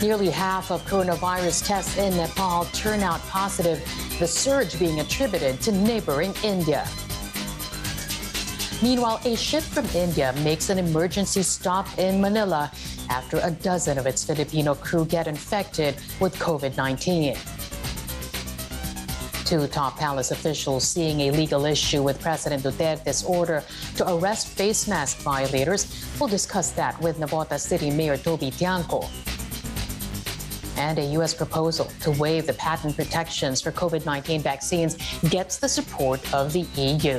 Nearly half of coronavirus tests in Nepal turn out positive, the surge being attributed to neighboring India. Meanwhile, a ship from India makes an emergency stop in Manila after a dozen of its Filipino crew get infected with COVID-19. Two top palace officials seeing a legal issue with President Duterte's order to arrest face mask violators. We'll discuss that with Navotas City Mayor Toby Tiangco. And a U.S. proposal to waive the patent protections for COVID-19 vaccines gets the support of the EU.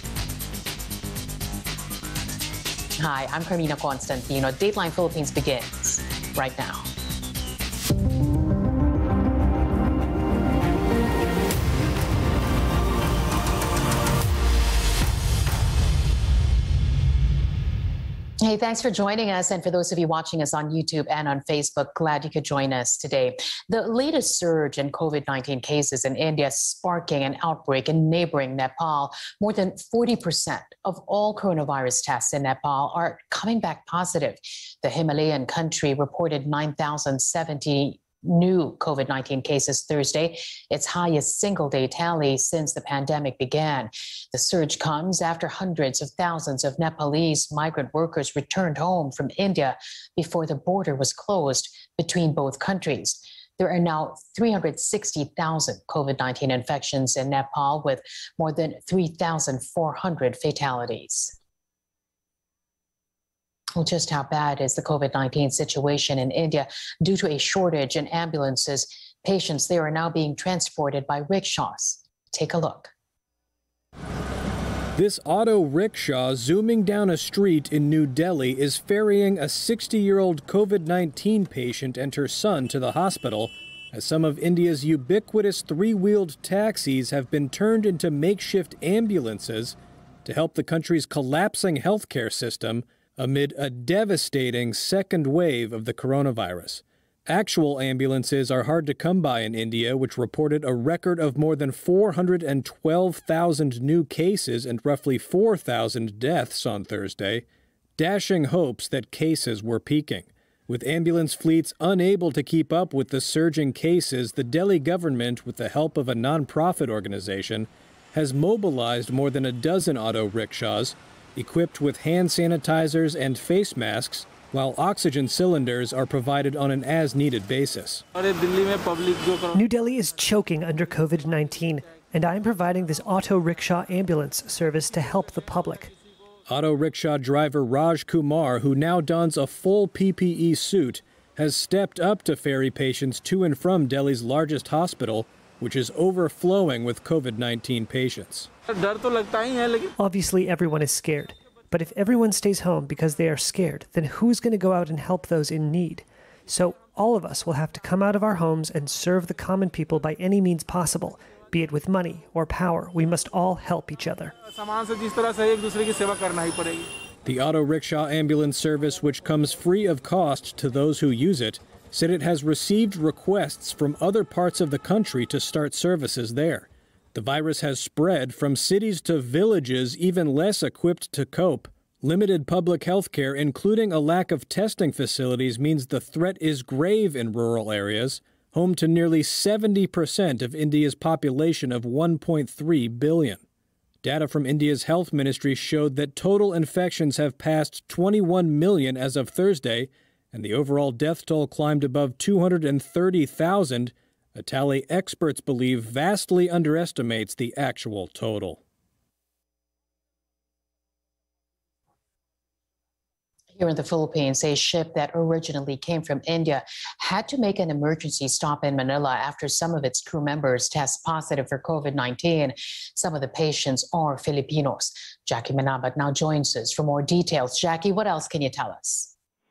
Hi, I'm Carmina Constantino. Dateline Philippines begins right now. Hey, thanks for joining us. And for those of you watching us on YouTube and on Facebook, glad you could join us today. The latest surge in COVID-19 cases in India sparking an outbreak in neighboring Nepal. More than 40% of all coronavirus tests in Nepal are coming back positive. The Himalayan country reported 9,070 new COVID-19 cases Thursday, its highest single-day tally since the pandemic began. The surge comes after hundreds of thousands of Nepalese migrant workers returned home from India before the border was closed between both countries. There are now 360,000 COVID-19 infections in Nepal, with more than 3,400 fatalities. Well, just how bad is the COVID-19 situation in India? Due to a shortage in ambulances, patients there are now being transported by rickshaws. Take a look. This auto rickshaw zooming down a street in New Delhi is ferrying a 60-year-old COVID-19 patient and her son to the hospital, as some of India's ubiquitous three-wheeled taxis have been turned into makeshift ambulances to help the country's collapsing healthcare system amid a devastating second wave of the coronavirus. Actual ambulances are hard to come by in India, which reported a record of more than 412,000 new cases and roughly 4,000 deaths on Thursday, dashing hopes that cases were peaking. With ambulance fleets unable to keep up with the surging cases, the Delhi government, with the help of a non-profit organization, has mobilized more than a dozen auto rickshaws, equipped with hand sanitizers and face masks, while oxygen cylinders are provided on an as-needed basis. New Delhi is choking under COVID-19, and I'm providing this auto rickshaw ambulance service to help the public. Auto rickshaw driver Raj Kumar, who now dons a full PPE suit, has stepped up to ferry patients to and from Delhi's largest hospital, which is overflowing with COVID-19 patients. Obviously, everyone is scared. But if everyone stays home because they are scared, then who's going to go out and help those in need? So all of us will have to come out of our homes and serve the common people by any means possible, be it with money or power. We must all help each other. The auto rickshaw ambulance service, which comes free of cost to those who use it, said it has received requests from other parts of the country to start services there. The virus has spread from cities to villages even less equipped to cope. Limited public health care, including a lack of testing facilities, means the threat is grave in rural areas, home to nearly 70% of India's population of 1.3 billion. Data from India's health ministry showed that total infections have passed 21 million as of Thursday, and the overall death toll climbed above 230,000, a tally experts believe vastly underestimates the actual total. Here in the Philippines, a ship that originally came from India had to make an emergency stop in Manila after some of its crew members test positive for COVID-19. Some of the patients are Filipinos. Jackie Manabat now joins us for more details. Jackie, what else can you tell us?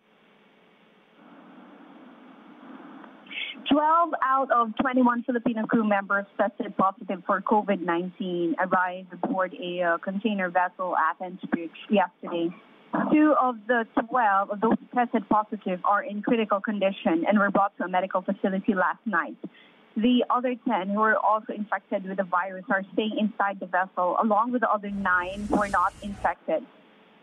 12 out of 21 Filipino crew members tested positive for COVID-19 arrived aboard a container vessel Athens Bridge yesterday. 2 of the 12 of those tested positive are in critical condition and were brought to a medical facility last night. The other 10 who are also infected with the virus are staying inside the vessel, along with the other 9 who are not infected.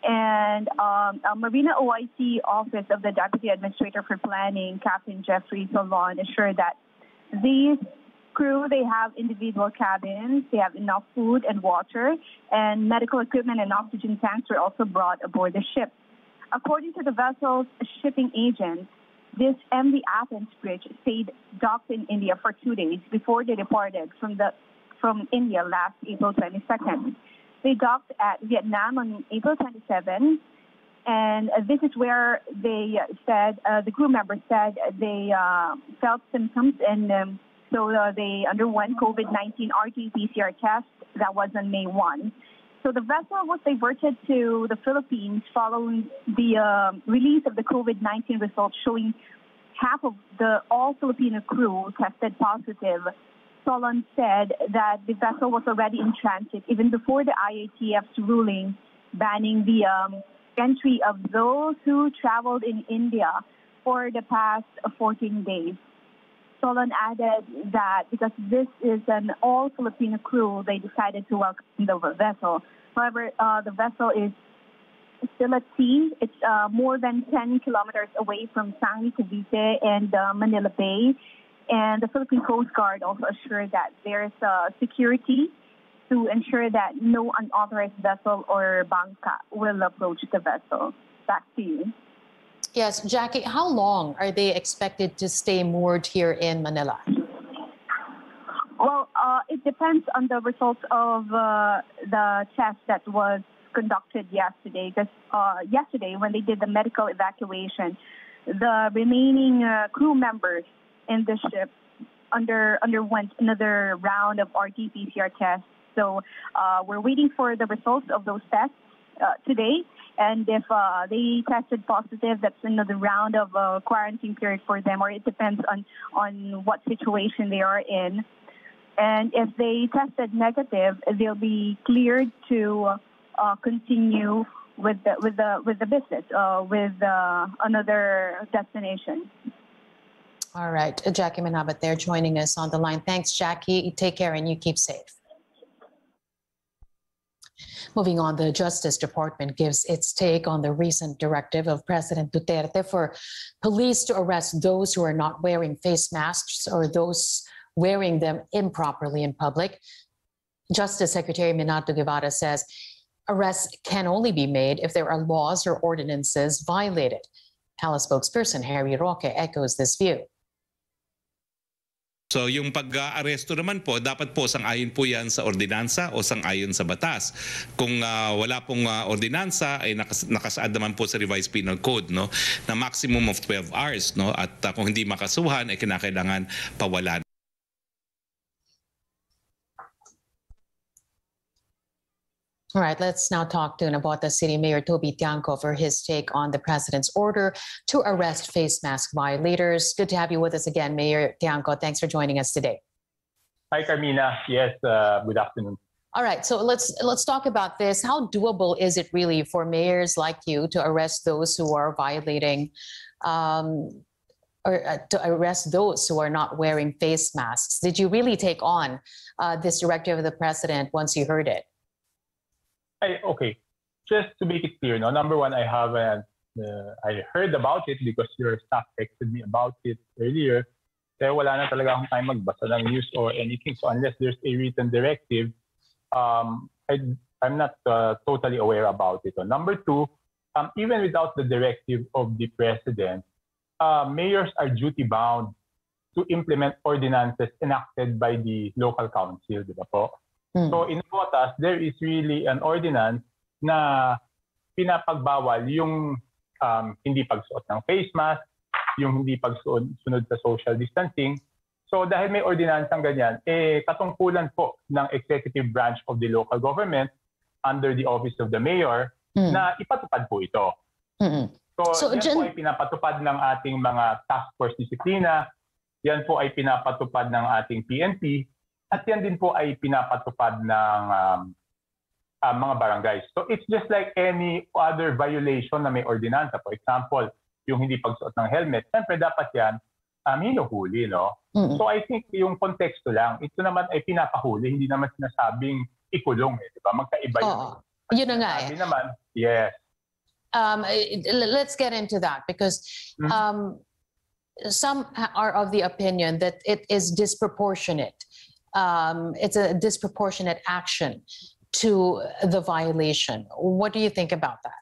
And Marina OIC Office of the Deputy Administrator for Planning, Captain Jeffrey Solon, assured that these crew, they have individual cabins, they have enough food and water, and medical equipment and oxygen tanks were also brought aboard the ship. According to the vessel's shipping agent, this MV Athens bridge stayed docked in India for 2 days before they departed from India last April 22nd. They docked at Vietnam on April 27, and this is where they said, the crew members said they felt symptoms, and so they underwent COVID-19 RT-PCR test that was on May 1. So the vessel was diverted to the Philippines following the release of the COVID-19 results showing half of all Filipino crew tested positive. Solon said that the vessel was already in transit even before the IATF's ruling banning the entry of those who traveled in India for the past 14 days. Solon added that because this is an all-Filipino crew, they decided to welcome the vessel. However, the vessel is still at sea. It's more than 10 kilometers away from Sangli, Cavite, and Manila Bay. And the Philippine Coast Guard also assured that there is security to ensure that no unauthorized vessel or bangka will approach the vessel. Back to you. Yes, Jackie, how long are they expected to stay moored here in Manila? Well, it depends on the results of the test that was conducted yesterday. Because yesterday, when they did the medical evacuation, the remaining crew members in the ship underwent another round of RT-PCR tests. So we're waiting for the results of those tests today. And if they tested positive, that's another round of quarantine period for them, or it depends on what situation they are in. And if they tested negative, they'll be cleared to continue with the visit with another destination. All right, Jackie Manabat there joining us on the line. Thanks, Jackie. Take care and you keep safe. Moving on, the Justice Department gives its take on the recent directive of President Duterte for police to arrest those who are not wearing face masks or those wearing them improperly in public. Justice Secretary Minato Guevara says arrests can only be made if there are laws or ordinances violated. Palace spokesperson Harry Roque echoes this view. So yung pag-aresto naman po, dapat po sang-ayon po yan sa ordinansa o sang-ayon sa batas. Kung wala pong ordinansa, ay nakasaad naman po sa Revised Penal Code, no, na maximum of 12 hours. No, at kung hindi makasuhan, ay kinakailangan pawalan. All right, let's now talk to Navotas City Mayor Toby Tiangco for his take on the president's order to arrest face mask violators. Good to have you with us again, Mayor Tiangco. Thanks for joining us today. Hi, Carmina. Yes, good afternoon. All right, so let's talk about this. How doable is it really for mayors like you to arrest those who are violating, or to arrest those who are not wearing face masks? Did you really take on this directive of the president once you heard it? Okay, just to make it clear, no, number one, I haven't, I heard about it because your staff texted me about it earlier. Kaya wala na talaga akong time magbasa ng news or anything. So unless there's a written directive, I'm not totally aware about it. So number two, even without the directive of the president, mayors are duty bound to implement ordinances enacted by the local council, di ba po? So in Navotas, there is really an ordinance na pinapagbawal yung hindi pagsuot ng face mask, yung hindi pagsunod sa social distancing. So dahil may ordinansang ganyan, katungkulan po ng executive branch of the local government under the office of the mayor na ipatupad po ito. So yan po ay pinapatupad ng ating mga task force disiplina, yan po ay pinapatupad ng ating PNP, at yan din po ay pinapatupad ng mga barangays. So it's just like any other violation na may ordinansa. For example, yung hindi pagsuot ng helmet, siyempre dapat yan hinuhuli, no? So I think yung konteksto lang, ito naman ay pinapahuli, hindi naman sinasabing ikulong, di ba? Magkaiba yun. Yun na nga eh. Naman, yes. Let's get into that because some are of the opinion that it is disproportionate. It's a disproportionate action to the violation. What do you think about that?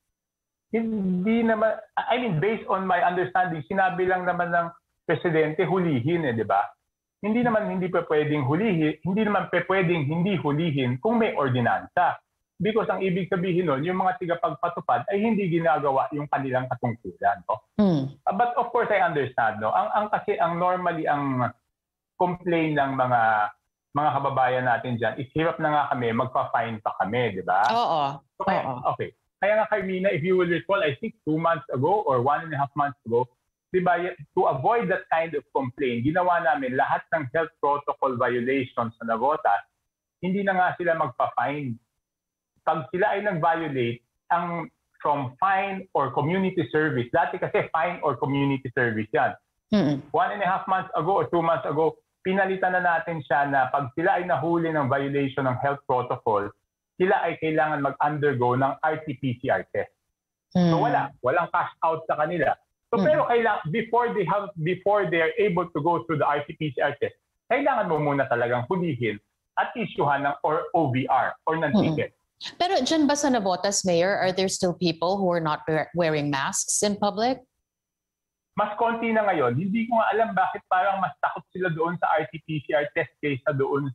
Hindi naman, I mean, based on my understanding, sinabi lang naman ng presidente hulihin, di ba? Hindi naman hindi pa pwedeng hulihin, hindi naman pwedeng hindi hulihin kung may ordinansa. Because ang ibig sabihin nun, yung mga tigapagpatupad ay hindi ginagawa yung kanilang katungkulan. No? But of course, I understand. No? Ang normally, ang complaint ng mga kababayan natin dyan, is hirap na nga kami, magpa-fine pa kami, di ba? Oo. So, okay. Kaya nga, Carmina, if you will recall, I think 2 months ago or 1.5 months ago, di ba, to avoid that kind of complaint, ginawa namin lahat ng health protocol violations sa Navotas, hindi na nga sila magpa-fine. Pag sila ay nag-violate, ang from fine or community service, dati kasi fine or community service yan. 1.5 months ago or 2 months ago, pinalitan na natin siya na pag sila ay nahuli ng violation ng health protocol, sila ay kailangan mag-undergo ng RT-PCR test. So walang cash out sa kanila. So pero kailangan, before they are able to go through the RT-PCR test, kailangan mo muna talagang hulihin at issuehan ng or OVR or ng ticket. Pero dyan ba sa Navotas, Mayor, are there still people who are not wearing masks in public? Mas konti na ngayon. Hindi ko nga alam bakit parang mas takot sila doon sa RT-PCR test kaysa doon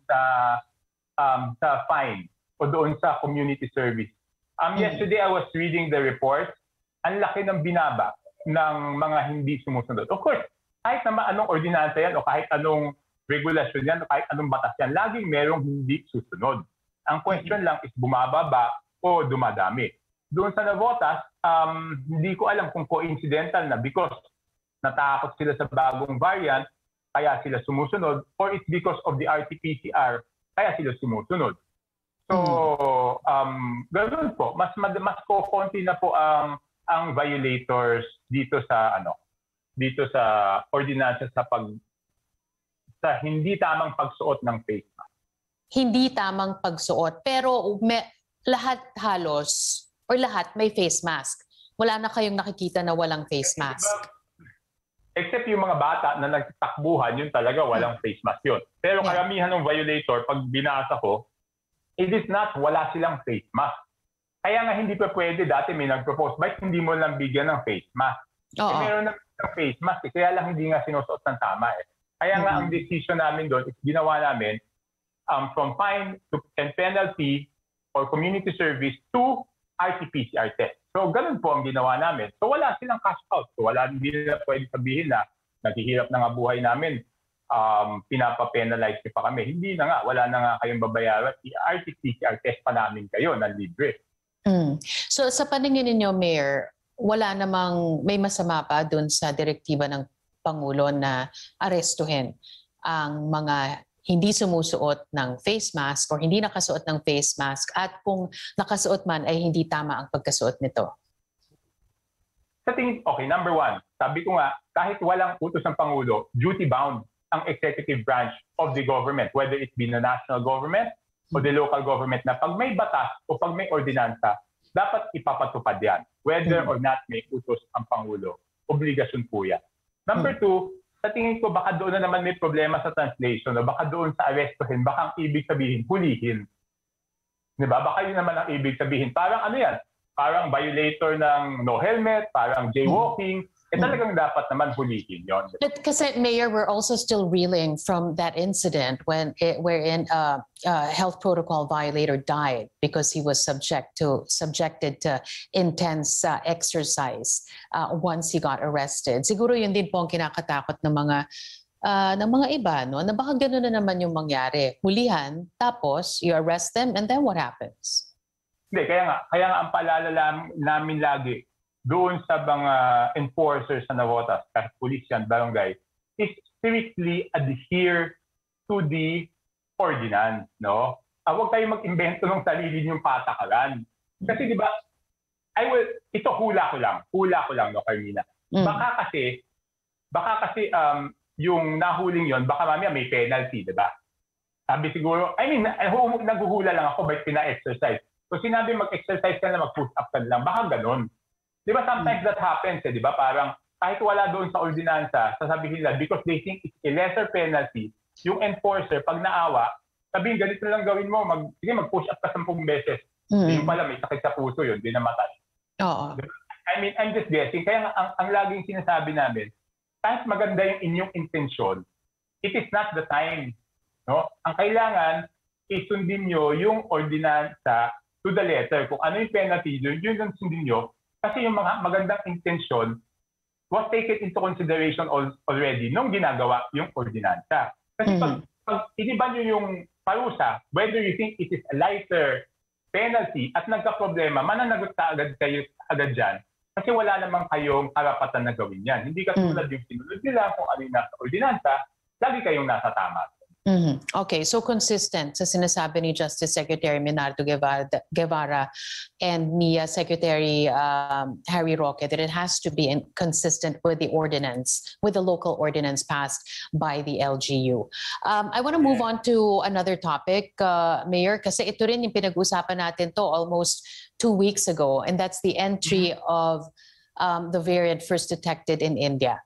sa fine o doon sa community service. Yesterday, I was reading the report. Ang laki ng binaba ng mga hindi sumusunod. Of course, kahit naman anong ordinansa yan o kahit anong regulasyon yan o kahit anong batas yan, laging merong hindi susunod. Ang question lang is bumaba ba o dumadami. Doon sa Navotas, hindi ko alam kung coincidental na because natakot sila sa bagong variant, kaya sila sumusunod, or it's because of the RT-PCR, kaya sila sumusunod. So, ganoon po. Mas konti na po ang violators dito sa ordinansa sa hindi tamang pagsuot ng face mask. Hindi tamang pagsuot. Pero lahat halos, or lahat may face mask. Wala na kayong nakikita na walang face mask. Except yung mga bata na nagtakbuhan, yun talaga walang face mask yun. Pero karamihan ng violator, pag binasa ko, it is not wala silang face mask. Kaya nga hindi pa pwede, dati may nag-propose, bakit hindi mo lang bigyan ng face mask? Meron ng face mask, kaya lang hindi nga sinusuot ng tama. Kaya nga ang decision namin doon is ginawa namin from fine to and penalty or community service to RT-PCR test. So, ganun po ang ginawa namin. So, wala silang cash out. So, hindi nila pwede sabihin na naghihirap na nga buhay namin, pinapapenalize pa kami. Hindi na nga, wala na nga kayong babayaran. RT-PCR test pa namin kayo na libre. So, sa paningin ninyo, Mayor, wala namang may masama pa dun sa direktiba ng Pangulo na arestuhin ang mga hindi sumusuot ng face mask or hindi nakasuot ng face mask at kung nakasuot man ay hindi tama ang pagkasuot nito? Sa tingin, okay, number one, sabi ko nga, kahit walang utos ng Pangulo, duty-bound ang executive branch of the government, whether it be the national government o the local government, na pag may batas o pag may ordinansa, dapat ipapatupad yan. Whether or not may utos ang Pangulo, obligasyon po yan. Number two, sa tingin ko baka doon na naman may problema sa translation o baka doon sa arestuhin, baka ang ibig sabihin, hulihin. Diba? Baka yun naman ang ibig sabihin. Parang ano yan? Parang violator ng no helmet, parang jaywalking. Talagang dapat naman hulihin yon. But kasi, Mayor, we're also still reeling from that incident wherein a health protocol violator died because he was subjected to intense exercise once he got arrested. Siguro yun din po ang kinakatakot ng mga iba, no? Na baka gano'n na naman yung mangyari. Hulihan, tapos you arrest them, and then what happens? Hindi, kaya nga ang paalala namin lagi, doon sa mga enforcers sa Navotas, kahit police yan, barangay, is strictly adhere to the ordinance, no? Huwag tayo mag-imbento ng sarili yung patakaran. Kasi di ba, ito hula ko lang, no, Carmina? Baka kasi yung nahuling yon, baka mamaya may penalty, di ba? Sabi siguro, naghuhula lang ako, ba't pina-exercise? So sinabi mag-exercise ka na, mag-push up ka lang, baka ganun. Di ba sometimes that happens, di ba? Parang kahit wala doon sa ordinansa, sasabihin nila because they think it's a lesser penalty, yung enforcer, pag naawa, sabihin, ganito lang gawin mo, sige, mag-push up ka 10 beses. Yung pala, may sakit sa puso yun, di namatay. Oo. I mean, I'm just guessing. Kaya ang laging sinasabi namin, kahit maganda yung inyong intensyon, it is not the time. No? Ang kailangan, isundin nyo yung ordinansa to the letter. Kung ano yung penalty, yun yung sundin nyo. Kasi yung mga magandang intensyon was taken into consideration already nung ginagawa yung ordinansa. Kasi pag iniba nyo yung parusa, whether you think it is a lighter penalty at nagka-problema, mananagot ka agad kayo agad dyan. Kasi wala namang kayong karapatan na gawin yan. Hindi katulad yung sinunod nila kung ano yung nasa ordinansa, lagi kayong nasa tama. Okay, so consistent sa sinasabi ni Justice Secretary Menardo Guevara and ni Secretary Harry Roque that it has to be consistent with the ordinance, with the local ordinance passed by the LGU. I want to move on to another topic, Mayor, kasi ito rin yung pinag-usapan natin to almost 2 weeks ago, and that's the entry of the variant first detected in India.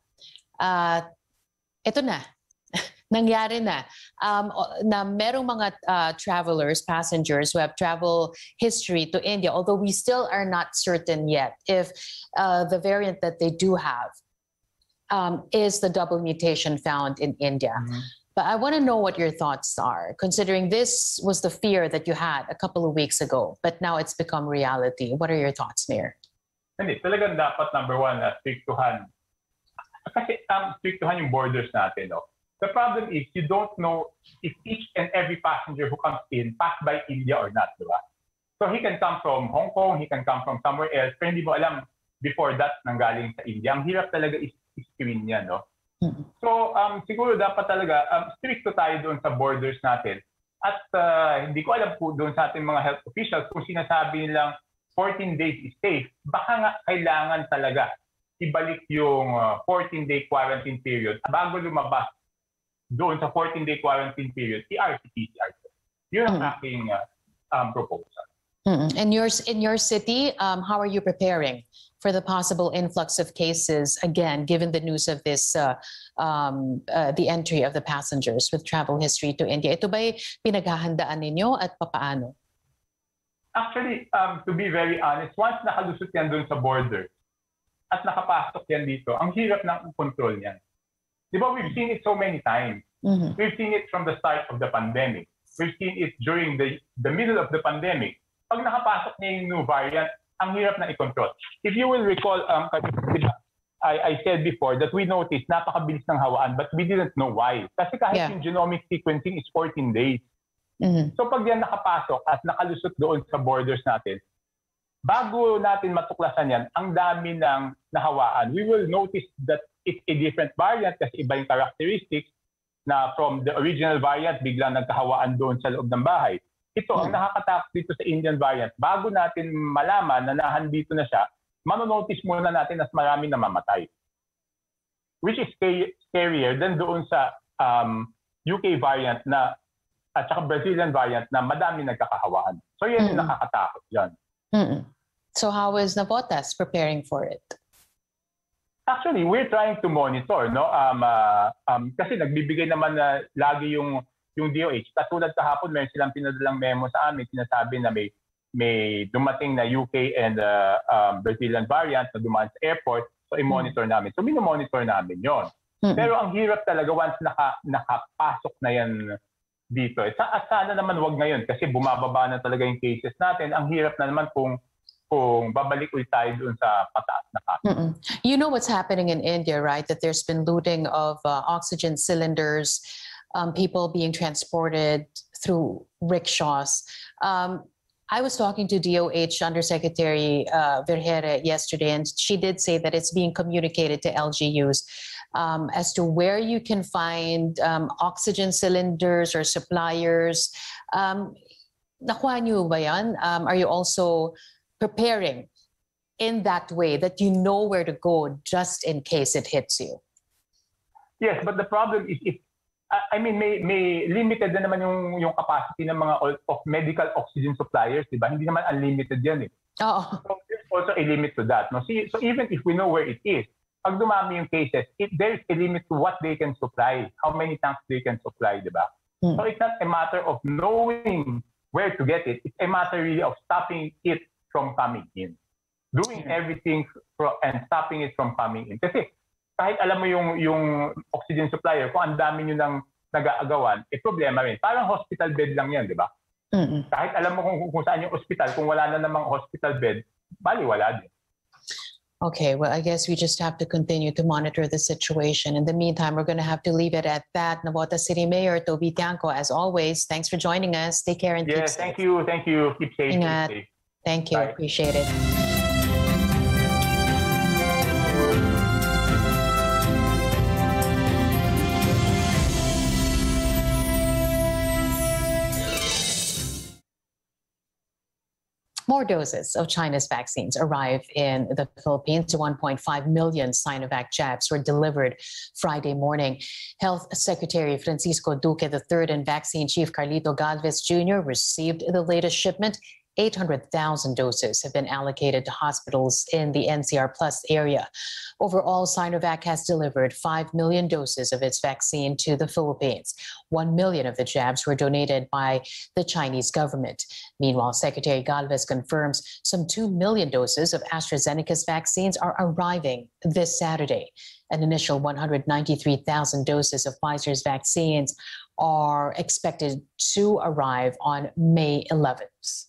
Ito na. Nangyari na merong mga travelers, passengers who have travel history to India, although we still are not certain yet if the variant that they do have is the double mutation found in India. But I want to know what your thoughts are, considering this was the fear that you had a couple of weeks ago, but now it's become reality. What are your thoughts, Mayor? Hindi, talagang dapat number one, strictuhan. Kasi strictuhan yung borders natin, no? The problem is you don't know if each and every passenger who comes in passed by India or not, di ba? So he can come from Hong Kong, he can come from somewhere else, pero hindi mo alam before that nanggaling sa India. Ang hirap talaga is-screen niya, no? So siguro dapat talaga stricto tayo doon sa borders natin. At hindi ko alam po doon sa ating mga health officials kung sinasabi nilang 14 days is safe, baka nga kailangan talaga ibalik yung 14-day quarantine period bago lumabas doon sa 14-day quarantine period, RT-PCR. Yun ang aking proposal. In your city, how are you preparing for the possible influx of cases, again, given the news of this, the entry of the passengers with travel history to India? Ito ba'y pinaghahandaan ninyo at papaano? Actually, to be very honest, once nakalusot yan doon sa border at nakapasok yan dito, ang hirap ng control niyan. Di ba, we've seen it so many times. We've seen it from the start of the pandemic. We've seen it during the middle of the pandemic. Pag nakapasok niya yung new variant, ang hirap na i-control. If you will recall, I said before that we noticed napakabilis ng hawaan but we didn't know why. Kasi kahit yung genomic sequencing is 14 days. So pag yan nakapasok at nakalusot doon sa borders natin, bago natin matuklasan yan, ang dami ng nahawaan. We will notice that it's a different variant kasi iba yung characteristics na from the original variant, biglang nagkahawaan doon sa loob ng bahay. Ito, ang nakakatakot dito sa Indian variant, bago natin malaman na nahandito na siya, manonotice muna natin na marami namamatay. Which is scarier than doon sa UK variant na at saka Brazilian variant na madami nagkakahawaan. So yan yung nakakatakot dyan. So how is Navotas preparing for it? Actually, we're trying to monitor, no? Kasi nagbibigay naman na lagi yung DOH. Katulad kahapon, meron silang pinadalang memo sa amin, sinasabi na may dumating na UK and Brazilian variant na dumaan sa airport, so i-monitor namin. So minomonitor namin yon. Pero ang hirap talaga once nakapasok na yan dito. Sana naman wag ngayon kasi bumababa na talaga yung cases natin. Ang hirap na naman kung babalik ulit tayo doon sa pataas na kaso. You know what's happening in India, right? That there's been looting of oxygen cylinders, people being transported through rickshaws. I was talking to DOH Undersecretary Vergere yesterday, and she did say that it's being communicated to LGUs as to where you can find oxygen cylinders or suppliers. Nakuha niyo ba yan? Are you also preparing in that way that you know where to go just in case it hits you? Yes, but the problem is may limited na naman yung capacity ng mga of medical oxygen suppliers, di ba? Hindi naman unlimited yan eh. Oh. So there's also a limit to that. No? So even if we know where it is, pag dumami yung cases, there's a limit to what they can supply, how many tanks they can supply, di ba? So it's not a matter of knowing where to get it. It's a matter really of stopping it from coming in. Doing everything and stopping it from coming in. Kasi kahit alam mo yung oxygen supplier, kung ang dami nyo nang nag-aagawan, problema rin. Parang hospital bed lang yan, di ba? Kahit alam mo kung saan yung hospital, kung wala na namang hospital bed, baliwala din. Okay, well, I guess we just have to continue to monitor the situation. In the meantime, we're going to have to leave it at that. Navotas City Mayor Toby Tiangco, as always, thanks for joining us. Take care and keep safe. Thank you. Keep safe. Ingat. Thank you. Bye. Appreciate it. More doses of China's vaccines arrive in the Philippines. 1.5 million Sinovac jabs were delivered Friday morning. Health Secretary Francisco Duque III and Vaccine Chief Carlito Galvez Jr. received the latest shipment. 800,000 doses have been allocated to hospitals in the NCR Plus area. Overall, Sinovac has delivered 5 million doses of its vaccine to the Philippines. 1 million of the jabs were donated by the Chinese government. Meanwhile, Secretary Galvez confirms some 2 million doses of AstraZeneca's vaccines are arriving this Saturday. An initial 193,000 doses of Pfizer's vaccines are expected to arrive on May 11th.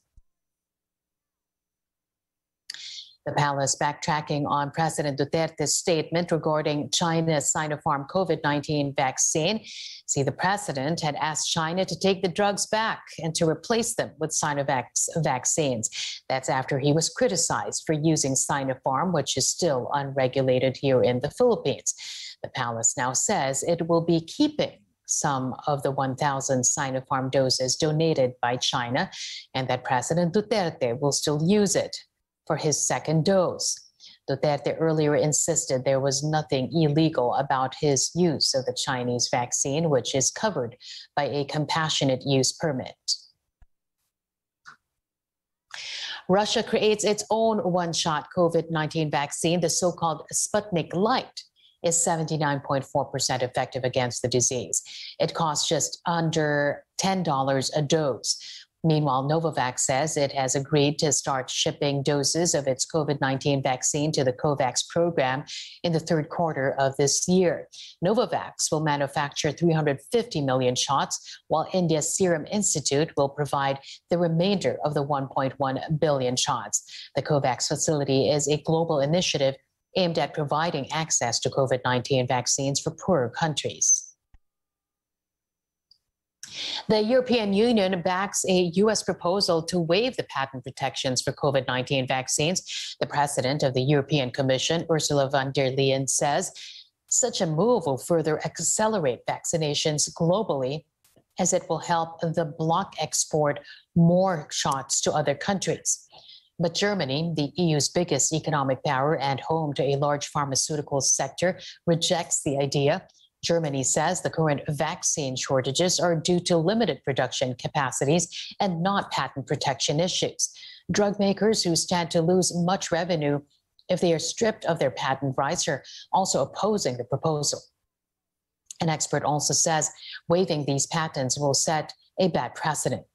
The palace backtracking on President Duterte's statement regarding China's Sinopharm COVID-19 vaccine. See, the president had asked China to take the drugs back and to replace them with Sinovac's vaccines. That's after he was criticized for using Sinopharm, which is still unregulated here in the Philippines. The palace now says it will be keeping some of the 1,000 Sinopharm doses donated by China and that President Duterte will still use it for his second dose. Duterte earlier insisted there was nothing illegal about his use of the Chinese vaccine, which is covered by a compassionate use permit. Russia creates its own one-shot COVID-19 vaccine. The so-called Sputnik Light is 79.4% effective against the disease. It costs just under $10 a dose. Meanwhile, Novavax says it has agreed to start shipping doses of its COVID-19 vaccine to the COVAX program in the third quarter of this year. Novavax will manufacture 350 million shots, while India's Serum Institute will provide the remainder of the 1.1 billion shots. The COVAX facility is a global initiative aimed at providing access to COVID-19 vaccines for poorer countries. The European Union backs a U.S. proposal to waive the patent protections for COVID-19 vaccines. The president of the European Commission, Ursula von der Leyen, says such a move will further accelerate vaccinations globally, as it will help the bloc export more shots to other countries. But Germany, the EU's biggest economic power and home to a large pharmaceutical sector, rejects the idea. Germany says the current vaccine shortages are due to limited production capacities and not patent protection issues. Drug makers who stand to lose much revenue if they are stripped of their patent rights are also opposing the proposal. An expert also says waiving these patents will set a bad precedent.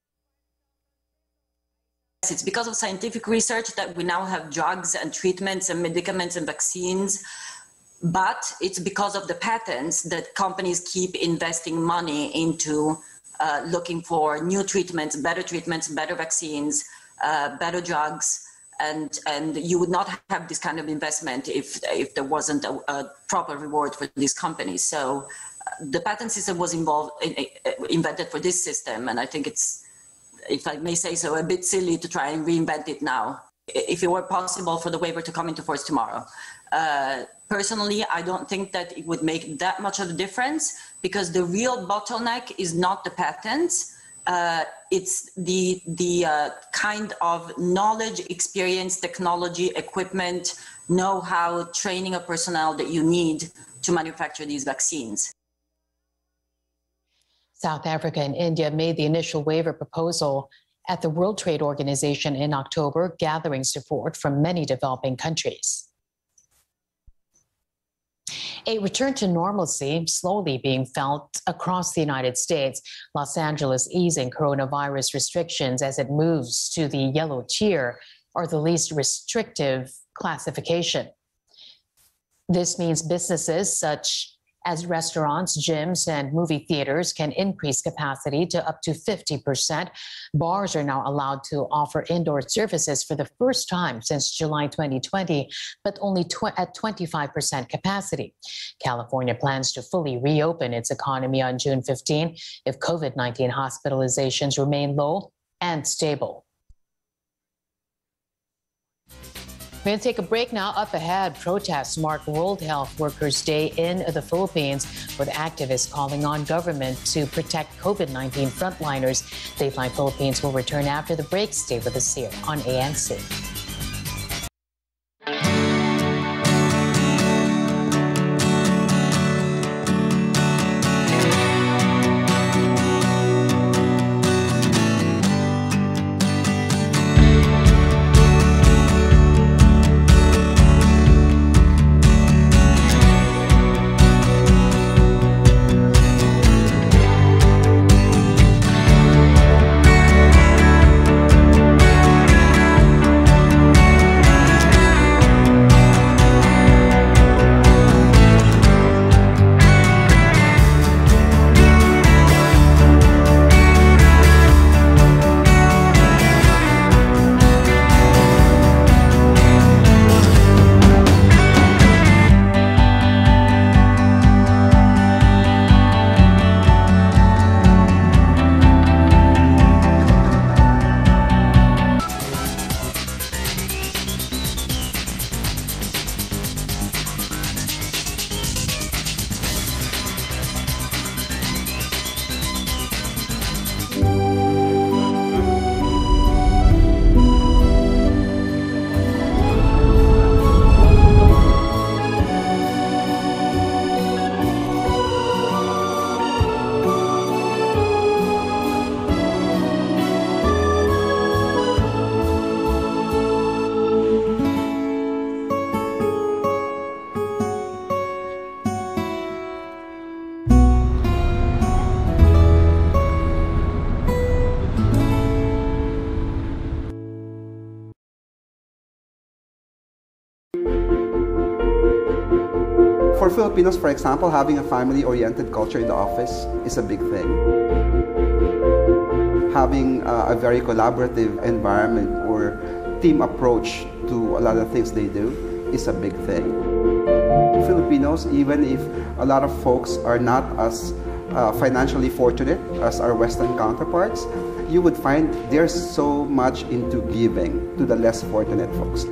It's because of scientific research that we now have drugs and treatments and medicaments and vaccines. But it's because of the patents that companies keep investing money into looking for new treatments, better vaccines, better drugs, and you would not have this kind of investment if there wasn't a proper reward for these companies. So the patent system was invented for this system, and I think it's, if I may say so, a bit silly to try and reinvent it now. If it were possible for the waiver to come into force tomorrow. Personally, I don't think that it would make that much of a difference, because the real bottleneck is not the patents. It's the kind of knowledge, experience, technology, equipment, know-how, training of personnel that you need to manufacture these vaccines. South Africa and India made the initial waiver proposal at the World Trade Organization in October, gathering support from many developing countries. A return to normalcy slowly being felt across the United States. Los Angeles easing coronavirus restrictions as it moves to the yellow tier, or the least restrictive classification. This means businesses such as restaurants, gyms, and movie theaters can increase capacity to up to 50%. Bars are now allowed to offer indoor services for the first time since July 2020, but only at 25% capacity. California plans to fully reopen its economy on June 15 if COVID-19 hospitalizations remain low and stable. We're going to take a break now. Up ahead, protests mark World Health Workers' Day in the Philippines, with activists calling on government to protect COVID-19 frontliners. Dateline Philippines will return after the break. Stay with us here on ANC. For Filipinos, for example, having a family-oriented culture in the office is a big thing. Having a very collaborative environment or team approach to a lot of things they do is a big thing. Filipinos, even if a lot of folks are not as financially fortunate as our Western counterparts, you would find they're so much into giving to the less fortunate folks.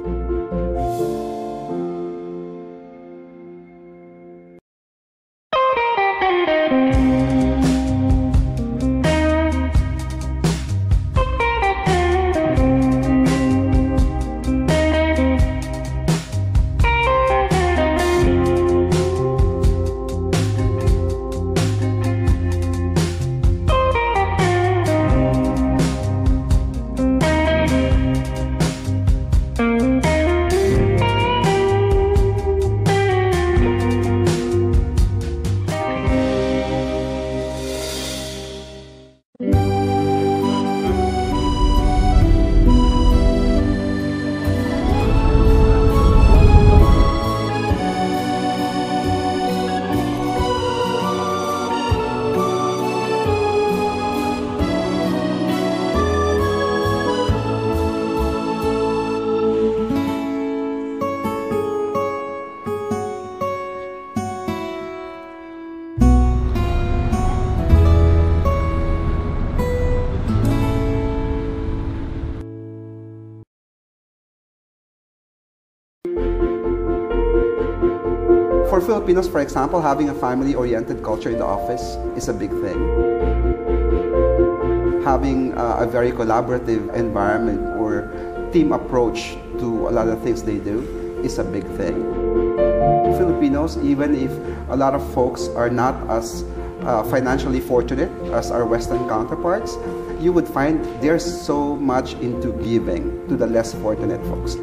For Filipinos, for example, having a family-oriented culture in the office is a big thing. Having a very collaborative environment or team approach to a lot of things they do is a big thing. Filipinos, even if a lot of folks are not as financially fortunate as our Western counterparts, you would find they're so much into giving to the less fortunate folks.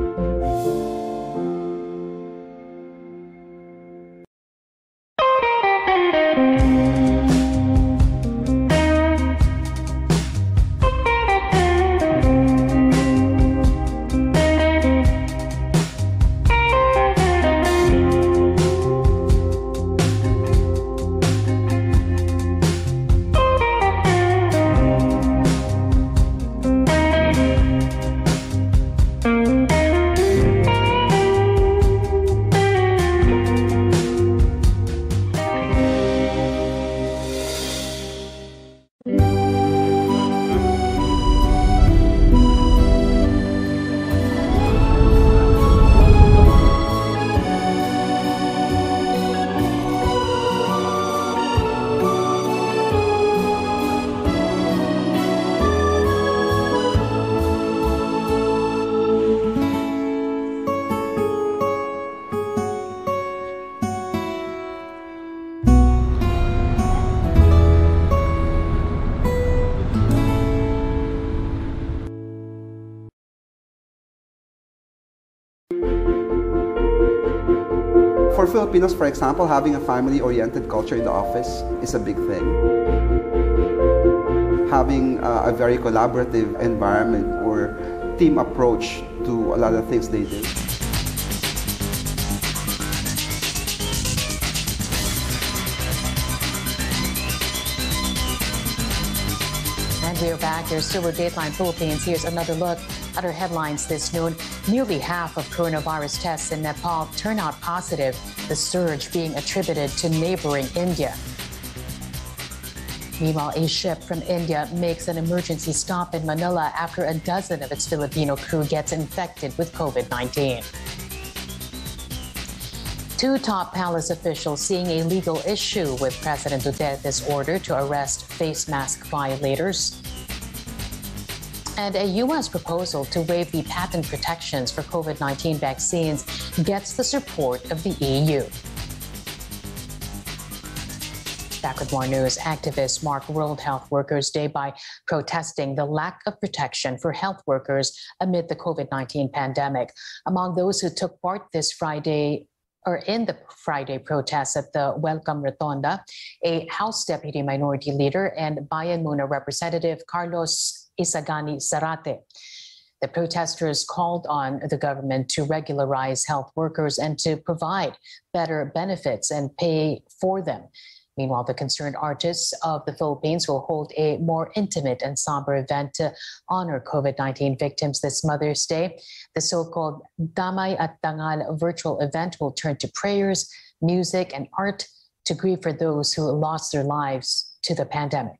For Filipinos, for example, having a family-oriented culture in the office is a big thing. Having a very collaborative environment or team approach to a lot of things they do. And we're back. There's still a Dateline Philippines. Here's another look at our headlines this noon. Nearly half of coronavirus tests in Nepal turn out positive, the surge being attributed to neighboring India. Meanwhile, a ship from India makes an emergency stop in Manila after a dozen of its Filipino crew gets infected with COVID-19. Two top palace officials seeing a legal issue with President Duterte's order to arrest face mask violators. And a U.S. proposal to waive the patent protections for COVID-19 vaccines gets the support of the EU. Back with more news. Activists mark World Health Workers Day by protesting the lack of protection for health workers amid the COVID-19 pandemic. Among those who took part this Friday or in the Friday protests at the Welcome Rotonda, a House Deputy Minority Leader and Bayan Muna Representative Carlos Isagani Zarate. The protesters called on the government to regularize health workers and to provide better benefits and pay for them. Meanwhile, the concerned artists of the Philippines will hold a more intimate and somber event to honor COVID-19 victims this Mother's Day. The so-called Damay at Dangal virtual event will turn to prayers, music, and art to grieve for those who lost their lives to the pandemic.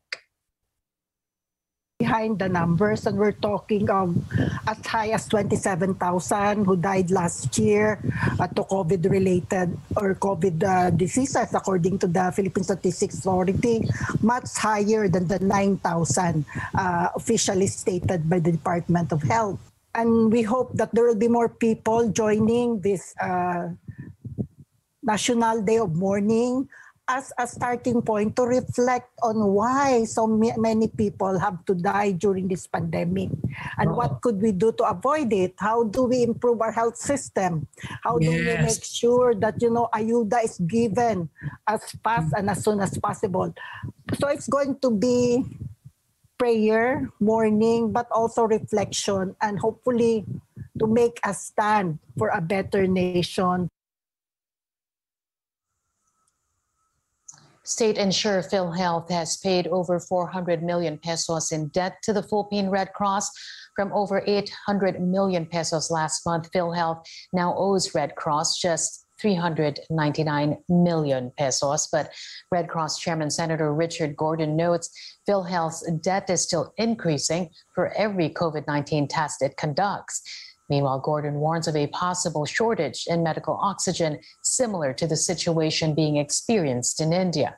Behind the numbers, and we're talking of as high as 27,000 who died last year to COVID-related or COVID diseases, according to the Philippine Statistics Authority, much higher than the 9,000 officially stated by the Department of Health. And we hope that there will be more people joining this National Day of Mourning as a starting point to reflect on why so many people have to die during this pandemic and what could we do to avoid it? How do we improve our health system? How do we make sure that, ayuda is given as fast and as soon as possible? So it's going to be prayer, mourning, but also reflection and hopefully to make a stand for a better nation. State insurer PhilHealth has paid over 400 million pesos in debt to the Philippine Red Cross from over 800 million pesos last month. PhilHealth now owes Red Cross just 399 million pesos. But Red Cross Chairman Senator Richard Gordon notes PhilHealth's debt is still increasing for every COVID-19 test it conducts. Meanwhile, Gordon warns of a possible shortage in medical oxygen similar to the situation being experienced in India.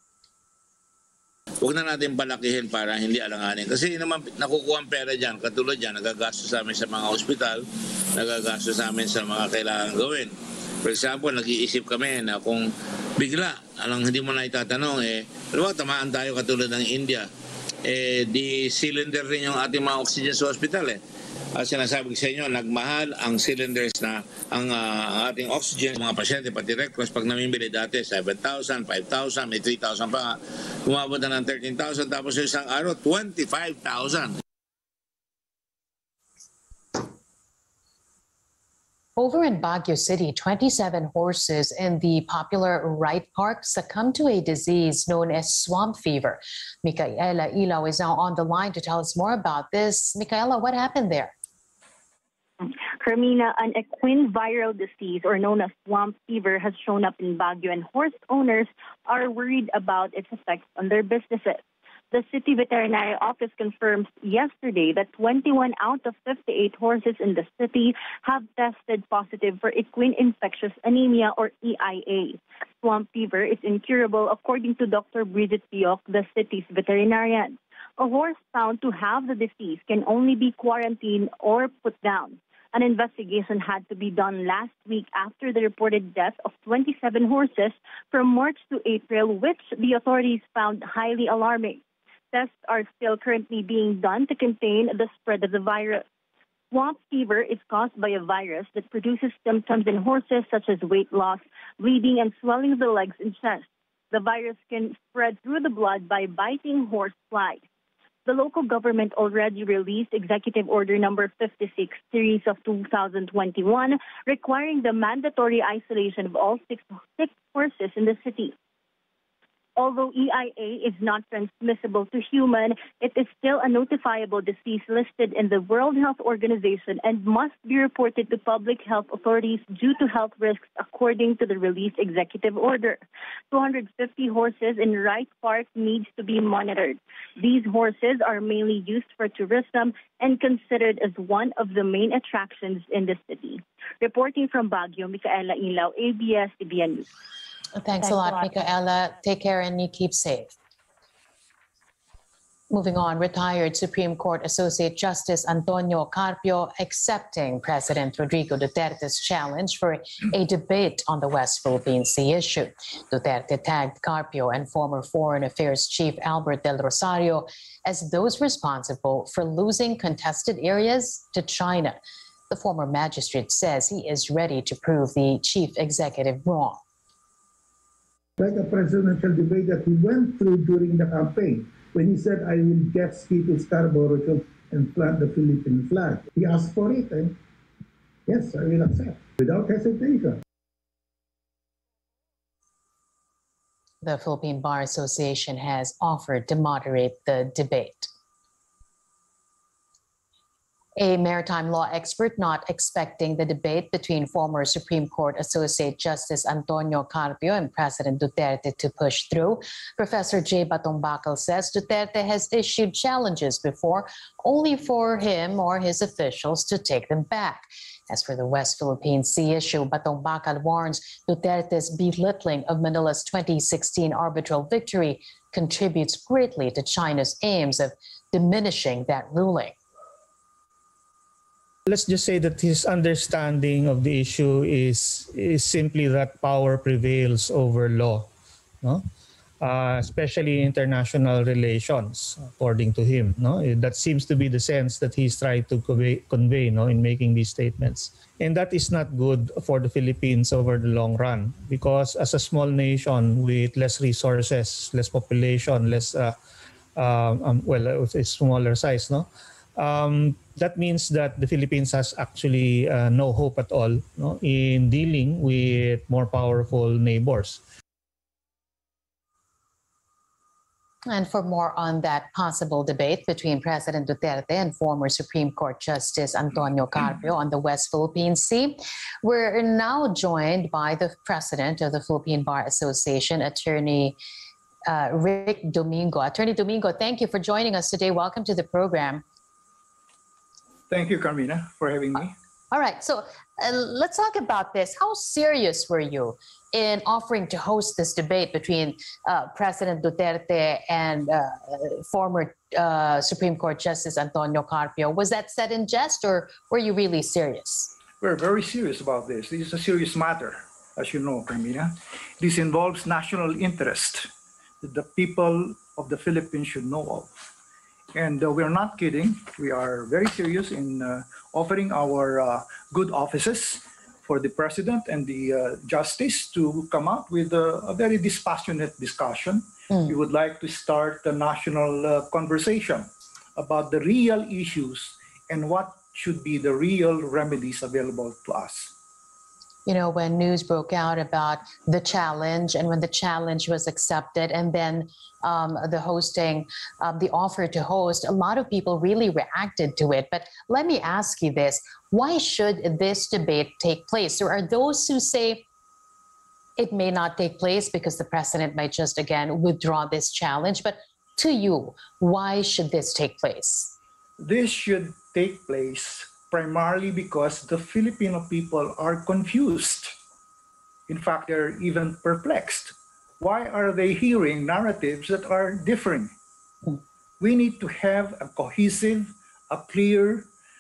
Huwag na natin palakihin para hindi alanganin. Kasi naman nakukuha ang pera dyan, katulad dyan, nagagastos sa amin sa mga ospital, nagagastos sa amin sa mga kailangan gawin. For example, nag-iisip kami na kung bigla, hindi mo na itatanong, tamaan tayo katulad ng India. di cylinder rin yung ating mga oxygen sa hospital eh. Sinasabi ko sa inyo, nagmahal ang cylinders na ang ating oxygen, mga pasyente, pati Red Cross, pag namimili dati, 7,000, 5,000, may 3,000 pa nga. Umabot na ng 13,000, tapos isang araw, 25,000. Over in Baguio City, 27 horses in the popular Wright Park succumbed to a disease known as swamp fever. Micaela Ilaw is now on the line to tell us more about this. Micaela, what happened there? Carmina, an equine viral disease, or known as swamp fever, has shown up in Baguio, and horse owners are worried about its effects on their businesses. The city veterinary office confirms yesterday that 21 out of 58 horses in the city have tested positive for equine infectious anemia, or EIA. Swamp fever is incurable, according to Dr. Bridget Pioc, the city's veterinarian. A horse found to have the disease can only be quarantined or put down. An investigation had to be done last week after the reported death of 27 horses from March to April, which the authorities found highly alarming. Tests are still currently being done to contain the spread of the virus. Swamp fever is caused by a virus that produces symptoms in horses such as weight loss, bleeding, and swelling of the legs and chest. The virus can spread through the blood by biting horse flies. The local government already released Executive Order Number 56, Series of 2021, requiring the mandatory isolation of all six horses in the city. Although EIA is not transmissible to human, it is still a notifiable disease listed in the World Health Organization and must be reported to public health authorities due to health risks, according to the released executive order. 250 horses in Wright Park needs to be monitored. These horses are mainly used for tourism and considered as one of the main attractions in the city. Reporting from Baguio, Micaela Ilaw, ABS-CBN News. Thanks a lot, Micaela. Take care and you keep safe. Moving on, retired Supreme Court Associate Justice Antonio Carpio accepting President Rodrigo Duterte's challenge for a debate on the West Philippine Sea issue. Duterte tagged Carpio and former Foreign Affairs Chief Albert Del Rosario as those responsible for losing contested areas to China. The former magistrate says he is ready to prove the chief executive wrong. Like a presidential debate that he went through during the campaign when he said, I will jet ski to Scarborough and plant the Philippine flag. He asked for it, and yes, I will accept without hesitation. The Philippine Bar Association has offered to moderate the debate. A maritime law expert not expecting the debate between former Supreme Court Associate Justice Antonio Carpio and President Duterte to push through. Professor J. Batong Bacal says Duterte has issued challenges before, only for him or his officials to take them back. As for the West Philippine Sea issue, Batong Bacal warns Duterte's belittling of Manila's 2016 arbitral victory contributes greatly to China's aims of diminishing that ruling. Let's just say that his understanding of the issue is simply that power prevails over law, no? Especially international relations, according to him. No? That seems to be the sense that he's trying to convey no, in making these statements. And that is not good for the Philippines over the long run, because as a small nation with less resources, less population, less, a smaller size, no? That means that the Philippines has actually no hope at all no, in dealing with more powerful neighbors. And for more on that possible debate between President Duterte and former Supreme Court Justice Antonio Carpio on the West Philippine Sea, we're now joined by the president of the Philippine Bar Association, Attorney Rick Domingo. Attorney Domingo, thank you for joining us today. Welcome to the program. Thank you, Carmina, for having me. All right, so let's talk about this. How serious were you in offering to host this debate between President Duterte and former Supreme Court Justice Antonio Carpio? Was that said in jest, or were you really serious? We're very serious about this. This is a serious matter, as you know, Carmina. This involves national interest that the people of the Philippines should know of. And we're not kidding. We are very serious in offering our good offices for the president and the justice to come up with a very dispassionate discussion. We would like to start a national conversation about the real issues and what should be the real remedies available to us. You know, when news broke out about the challenge and when the challenge was accepted and then the offer to host, a lot of people really reacted to it. But let me ask you this, why should this debate take place? There are those who say it may not take place because the president might just, again, withdraw this challenge. But to you, why should this take place? This should take place primarily because the Filipino people are confused. In fact, they're even perplexed. Why are they hearing narratives that are differing? We need to have a cohesive, a clear,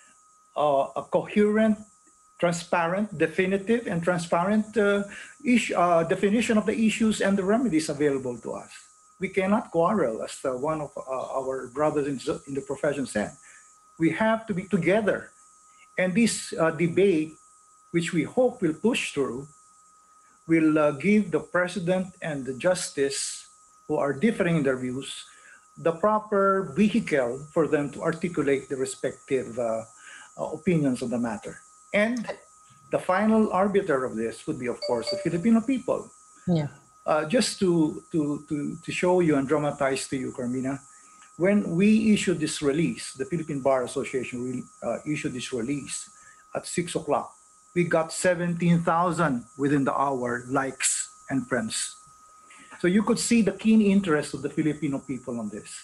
a coherent, transparent, definitive, and transparent definition of the issues and the remedies available to us. We cannot quarrel, as one of our brothers in the profession said. We have to be together. And this debate, which we hope will push through, will give the president and the justice, who are differing in their views, the proper vehicle for them to articulate the respective opinions on the matter. And the final arbiter of this would be, of course, the Filipino people. Yeah. Just to show you and dramatize to you, Carmina, when we issued this release, the Philippine Bar Association issued this release at 6 o'clock. We got 17,000 within the hour likes and friends. So you could see the keen interest of the Filipino people on this.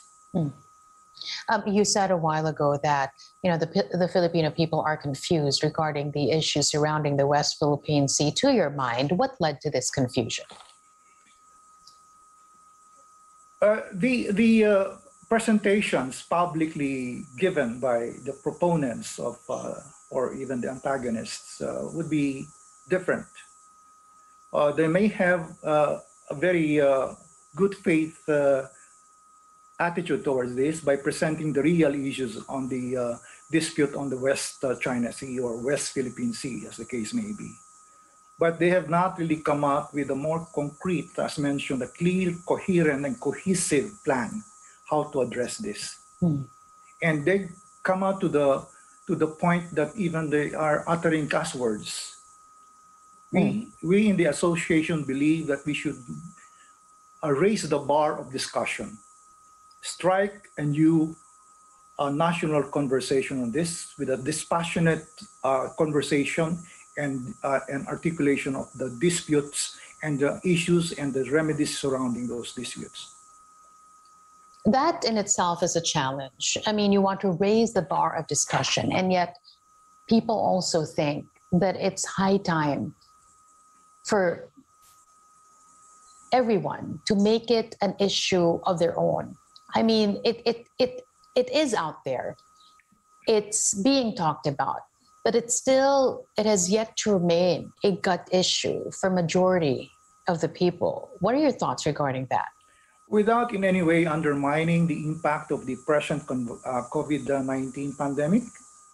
You said a while ago that the Filipino people are confused regarding the issues surrounding the West Philippine Sea. To your mind, what led to this confusion? The presentations publicly given by the proponents of, or even the antagonists, would be different. They may have a very good faith attitude towards this by presenting the real issues on the dispute on the West China Sea or West Philippine Sea, as the case may be. But they have not really come up with a more concrete, as mentioned, a clear, coherent, and cohesive plan how to address this. And they come out to the point that even they are uttering cuss words. We in the association believe that we should raise the bar of discussion, strike a new national conversation on this with a dispassionate conversation and articulation of the disputes and the issues and the remedies surrounding those disputes. That in itself is a challenge. I mean, you want to raise the bar of discussion, and yet people also think that it's high time for everyone to make it an issue of their own. I mean, it is out there. It's being talked about, but it has yet to remain a gut issue for majority of the people. What are your thoughts regarding that? Without in any way undermining the impact of the present COVID-19 pandemic,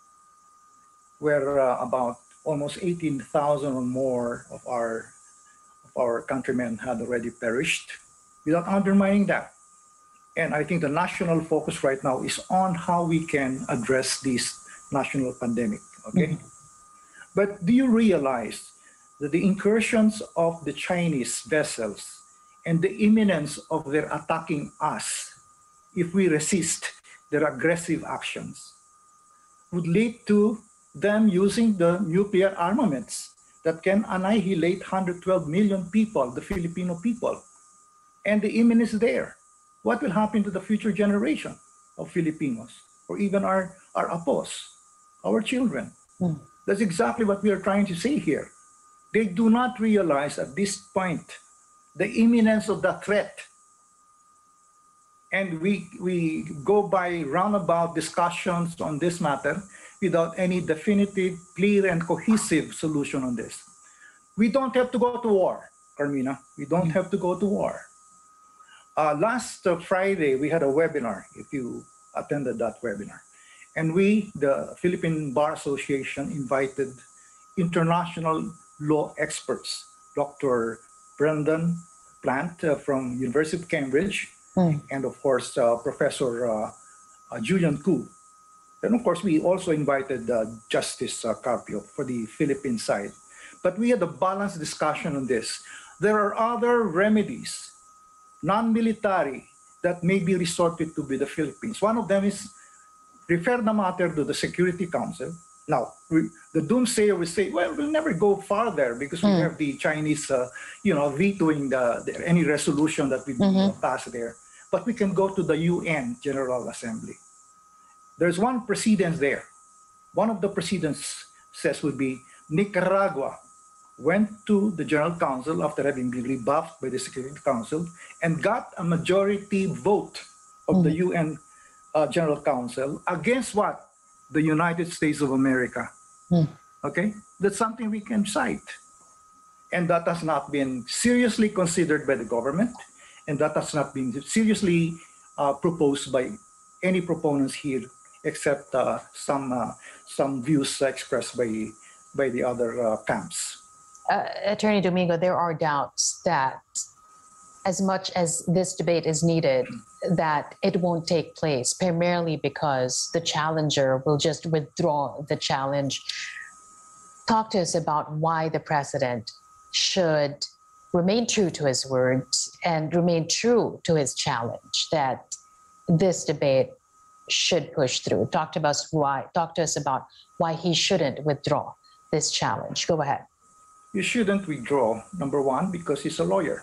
where about almost 18,000 or more of our countrymen had already perished, without undermining that. And I think the national focus right now is on how we can address this national pandemic, okay? But do you realize that the incursions of the Chinese vessels and the imminence of their attacking us, if we resist their aggressive actions, would lead to them using the nuclear armaments that can annihilate 112 million people, the Filipino people, and the imminence there. What will happen to the future generation of Filipinos, or even our apos, our children? That's exactly what we are trying to say here. They do not realize at this point the imminence of the threat. And we go by roundabout discussions on this matter without any definitive, clear, and cohesive solution on this. We don't have to go to war, Carmina. We don't have to go to war. Last Friday, we had a webinar. If you attended that webinar. And we, the Philippine Bar Association, invited international law experts, Dr. Brendan Plant from University of Cambridge, and of course, Professor Julian Koo. And of course, we also invited Justice Carpio for the Philippine side. But we had a balanced discussion on this. There are other remedies, non-military, that may be resorted to by the Philippines. One of them is refer the matter to the Security Council. Now, the doomsayer will say, well, we'll never go farther because we have the Chinese, vetoing any resolution that we pass there. But we can go to the UN General Assembly. There's one precedence there. One of the precedents says would be Nicaragua went to the General Council after having been rebuffed by the Security Council and got a majority vote of the UN General Council against what? The United States of America. Okay? That's something we can cite. And that has not been seriously considered by the government, and that has not been seriously proposed by any proponents here, except some views expressed by the other camps. Attorney Domingo, there are doubts that as much as this debate is needed, that it won't take place, primarily because the challenger will just withdraw the challenge. Talk to us about why the president should remain true to his words and remain true to his challenge that this debate should push through. Talk to us about why he shouldn't withdraw this challenge. Go ahead. You shouldn't withdraw, number one, because he's a lawyer.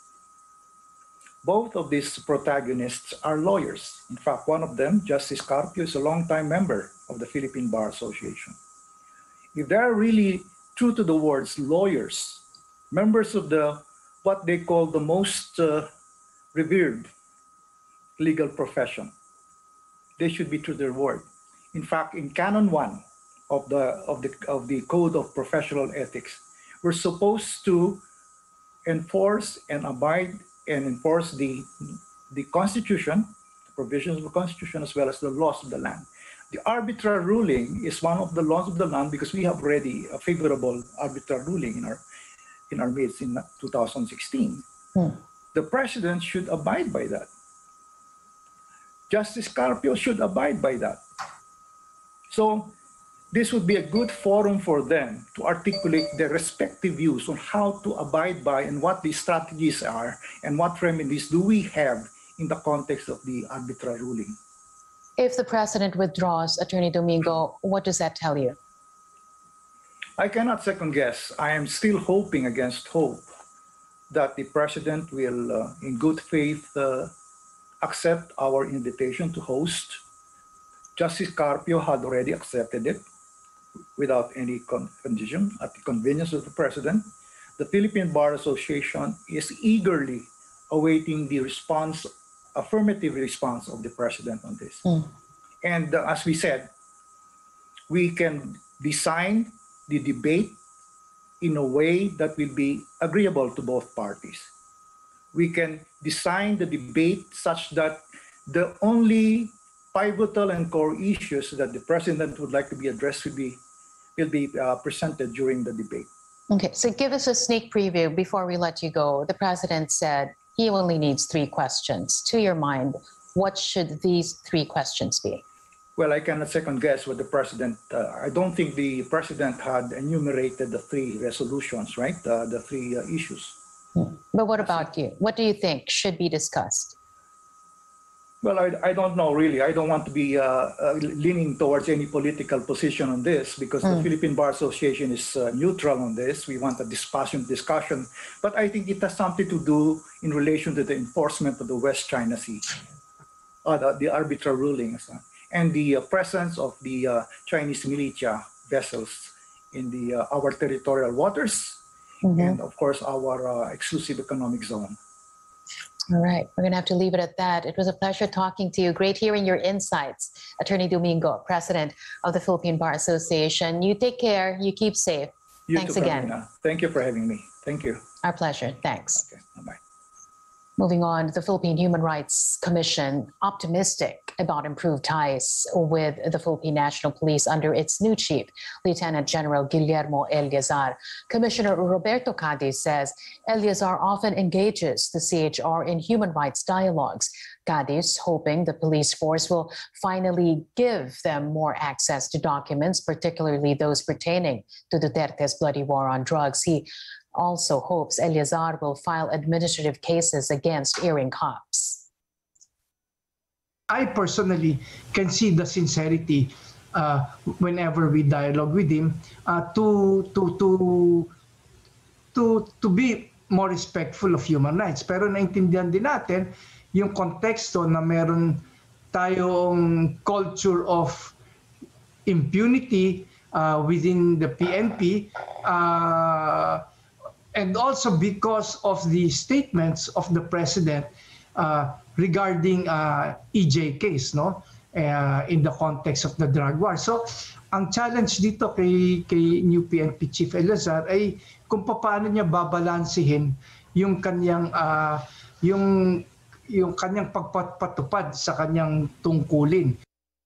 Both of these protagonists are lawyers. In fact, one of them, Justice Carpio, is a longtime member of the Philippine Bar Association. If they're really true to the words lawyers, members of what they call the most revered legal profession, they should be true to their word. In fact, in Canon 1 of the Code of Professional Ethics, we're supposed to enforce and abide and enforce the Constitution, the provisions of the Constitution, as well as the laws of the land. The arbitral ruling is one of the laws of the land because we have already a favorable arbitral ruling in our midst in 2016. The president should abide by that. Justice Carpio should abide by that. So this would be a good forum for them to articulate their respective views on how to abide by and what the strategies are and what remedies do we have in the context of the arbitral ruling. If the president withdraws, Attorney Domingo, what does that tell you? I cannot second guess. I am still hoping against hope that the president will, in good faith, accept our invitation to host. Justice Carpio had already accepted it without any condition at the convenience of the president. The Philippine Bar Association is eagerly awaiting the response, affirmative response of the president on this. And as we said, we can design the debate in a way that will be agreeable to both parties. We can design the debate such that the only pivotal and core issues that the president would like to be addressed will be presented during the debate. Okay, so give us a sneak preview before we let you go. The president said he only needs 3 questions. To your mind, what should these 3 questions be? Well, I cannot second guess what the president, I don't think the president had enumerated the 3 resolutions, right? The 3 issues. But what about you? What do you think should be discussed? Well, I don't know, really. I don't want to be leaning towards any political position on this because the Philippine Bar Association is neutral on this. We want a dispassionate discussion. But I think it has something to do in relation to the enforcement of the West China Sea, the arbitral rulings, and the presence of the Chinese militia vessels in our territorial waters, and of course, our exclusive economic zone. All right, we're going to have to leave it at that. It was a pleasure talking to you. Great hearing your insights. Attorney Domingo, President of the Philippine Bar Association. You take care. You keep safe. Thanks again. Thank you for having me. Thank you. Our pleasure. Thanks. Okay, bye-bye. Moving on, the Philippine Human Rights Commission optimistic about improved ties with the Philippine National Police under its new chief, Lieutenant General Guillermo Eleazar. Commissioner Roberto Cadiz says Eleazar often engages the CHR in human rights dialogues. Cadiz hoping the police force will finally give them more access to documents, particularly those pertaining to Duterte's bloody war on drugs. He also hopes Eleazar will file administrative cases against erring cops. I personally can see the sincerity whenever we dialogue with him to be more respectful of human rights. Pero naintindihan din natin yung konteksto na meron tayong culture of impunity within the PNP, and also because of the statements of the president regarding EJ case, no, in the context of the drug war. So, ang challenge dito kay new PNP Chief Eleazar ay kung paano niya babalansehin yung kanyang yung kanyang pagpatupad sa kanyang tungkulin.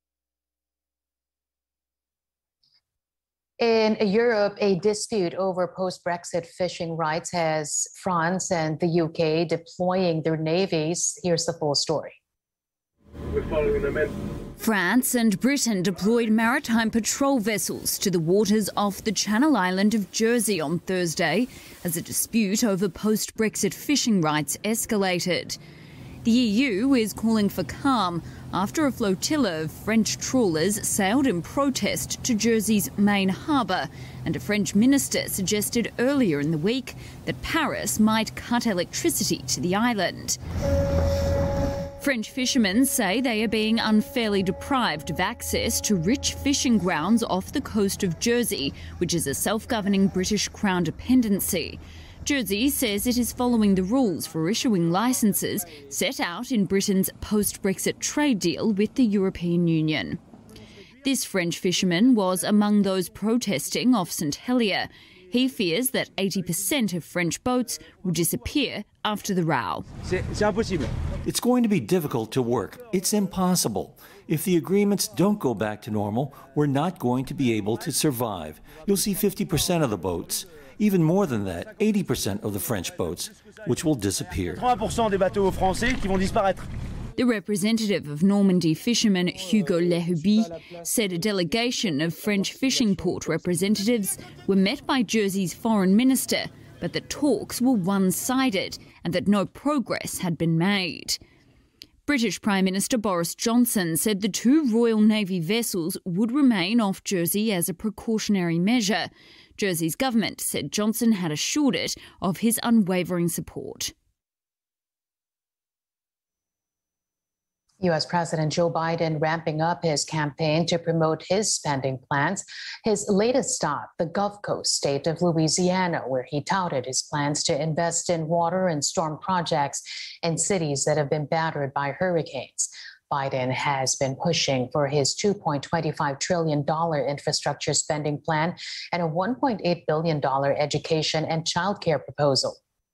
In Europe, a dispute over post-Brexit fishing rights has France and the UK deploying their navies. Here's the full story. We're following them in. France and Britain deployed maritime patrol vessels to the waters off the Channel Island of Jersey on Thursday as a dispute over post-Brexit fishing rights escalated. The EU is calling for calm after a flotilla of French trawlers sailed in protest to Jersey's main harbour, and a French minister suggested earlier in the week that Paris might cut electricity to the island. French fishermen say they are being unfairly deprived of access to rich fishing grounds off the coast of Jersey, which is a self-governing British Crown dependency. Jersey says it is following the rules for issuing licences set out in Britain's post-Brexit trade deal with the European Union. This French fisherman was among those protesting off St Helier. He fears that 80% of French boats will disappear after the row. It's going to be difficult to work. It's impossible. If the agreements don't go back to normal, we're not going to be able to survive. You'll see 50% of the boats. Even more than that, 80% of the French boats, which will disappear. The representative of Normandy fishermen, Hugo Lehuby, said a delegation of French fishing port representatives were met by Jersey's foreign minister, but that talks were one-sided and that no progress had been made. British Prime Minister Boris Johnson said the two Royal Navy vessels would remain off Jersey as a precautionary measure. Jersey's government said Johnson had assured it of his unwavering support. U.S. President Joe Biden ramping up his campaign to promote his spending plans. His latest stop, the Gulf Coast state of Louisiana, where he touted his plans to invest in water and storm projects in cities that have been battered by hurricanes. Biden has been pushing for his $2.25 trillion infrastructure spending plan and a $1.8 billion education and child care proposal.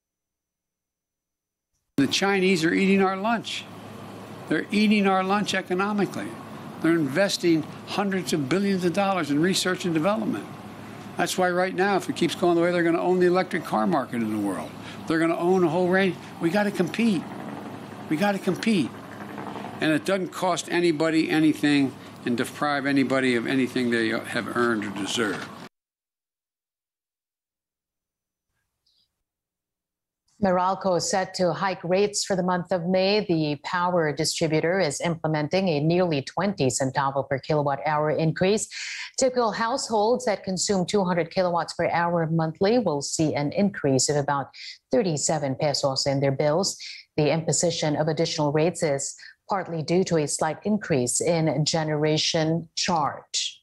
The Chinese are eating our lunch. They're eating our lunch economically. They're investing hundreds of billions of dollars in research and development. That's why right now, if it keeps going the way, they're going to own the electric car market in the world. They're going to own a whole range. We got to compete. We got to compete. And it doesn't cost anybody anything and deprive anybody of anything they have earned or deserve. Meralco is set to hike rates for the month of May. The power distributor is implementing a nearly 20 centavo per kilowatt hour increase. Typical households that consume 200 kilowatts per hour monthly will see an increase of about 37 pesos in their bills. The imposition of additional rates is partly due to a slight increase in generation charge.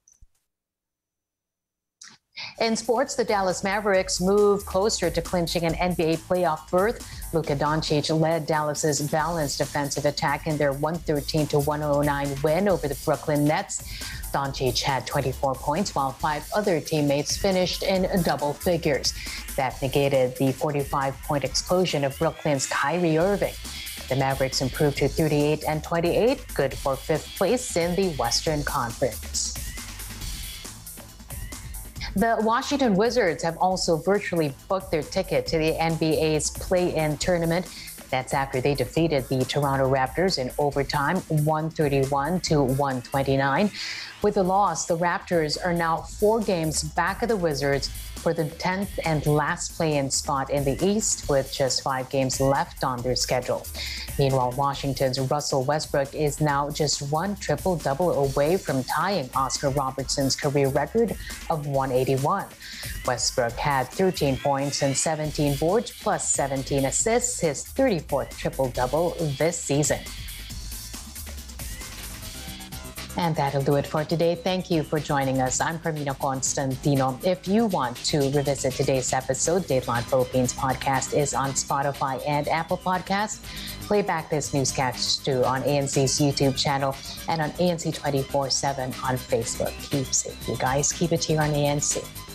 In sports, the Dallas Mavericks move closer to clinching an NBA playoff berth. Luka Doncic led Dallas's balanced defensive attack in their 113-109 win over the Brooklyn Nets. Doncic had 24 points, while 5 other teammates finished in double figures. That negated the 45-point explosion of Brooklyn's Kyrie Irving. The Mavericks improved to 38 and 28, good for 5th place in the Western Conference. The Washington Wizards have also virtually booked their ticket to the NBA's play-in tournament. That's after they defeated the Toronto Raptors in overtime, 131 to 129. With the loss, the Raptors are now 4 games back of the Wizards for the 10th and last play-in spot in the East, with just 5 games left on their schedule. Meanwhile, Washington's Russell Westbrook is now just 1 triple-double away from tying Oscar Robertson's career record of 181. Westbrook had 13 points and 17 boards plus 17 assists, his 34th triple-double this season. And that'll do it for today. Thank you for joining us. I'm Carmina Constantino. If you want to revisit today's episode, Dateline Philippines podcast is on Spotify and Apple Podcasts. Play back this newscast too on ANC's YouTube channel and on ANC 24/7 on Facebook. Keep safe, you guys. Keep it here on ANC.